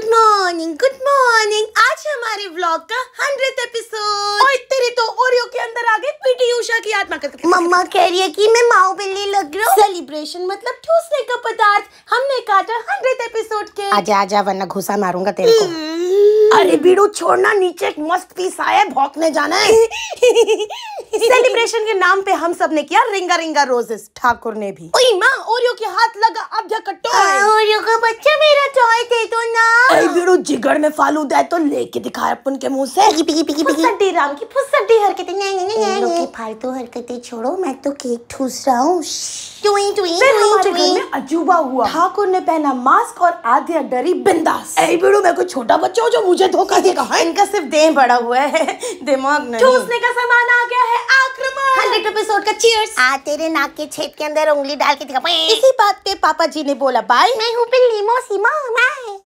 Good morning. आज हमारे vlog का 100th एपिसोड। ओए तेरी तो ओरियो के अंदर आ गई पीटी उषा की आत्मा। मम्मा कह रही है कि मैं माओ बिल्ली लग रहा हूँ। सेलिब्रेशन मतलब ठूसने का पदार्थ हमने काटा 100th एपिसोड के। आजा आजा वरना घुसा मारूंगा तेरे को। अरे बीड़ू छोड़ना, नीचे एक मस्त पीस आया है, भौंकने जाना है। सेलिब्रेशन के नाम पे हम सब ने किया रिंगा रिंगा रोजेस। ठाकुर ने भी। ओए माँ, ओरियो के हाथ लगा आधा कट्टो। ओरियो का बच्चा मेरा टॉय दे दो ना। अरे बीड़ू जिगर में फालूदा है तो लेके दिखाया अपन के मुंह से। फुसड्डी राम की फुसड्डी हरकतें। लोग की फालतू हरकतें छोड़ो, मैं तो केक ठूस रहा हूँ। फिर हमारे घर में अजूबा हुआ। ठाकुर ने पहना मास्क और आधिया डरी बिंदास। ऐ बीड़ू, मैं कोई छोटा बच्चा हूँ जो मुझे धोखा देगा? इनका सिर्फ देह बड़ा हुआ है, दिमाग नहीं। ठूसने का सामान आ गया है, आक्रमण। 100 एपिसोड का चीयर्स। आ तेरे नाक के छेद के अंदर उंगली डाल के दिखा। इसी बात पे पापा जी ने बोला बाय। मैं हूँ बिल्ली मौसी माँ।